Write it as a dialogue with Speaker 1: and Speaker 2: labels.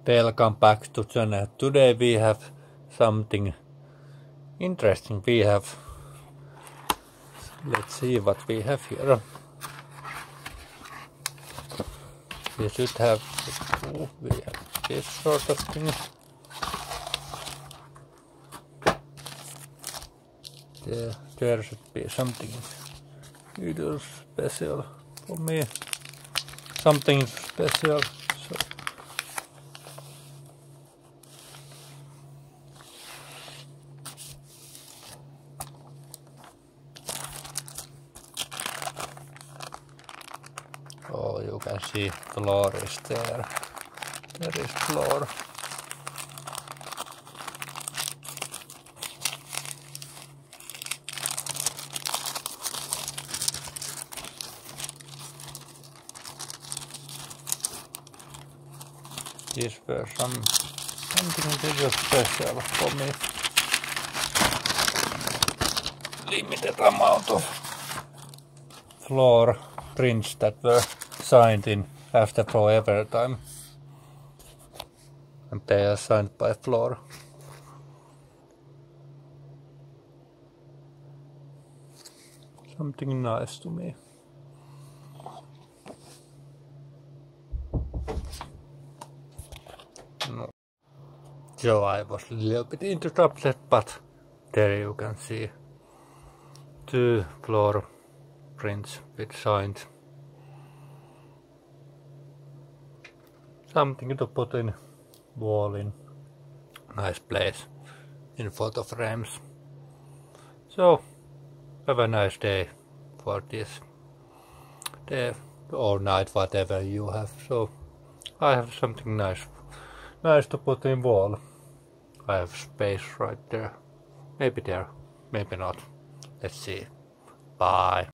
Speaker 1: Welcome back to channel. Today we have something interesting. Let's see what we have here. We should have this sort of thing. There should be something either special for me. Something special. So oh, you can see floor is there. There is floor. These were something little special for me. Limited amount of floor prints that were signed in After Forever time. And they are signed by Floor. Something nice to me. No. So I was a little bit interrupted, but there you can see two floor prints with signed. Something to put in wall in nice place in photo frames. So have a nice day for this day or night, whatever you have. So I have something nice to put in wall. I have space right there. Maybe there, maybe not. Let's see. Bye.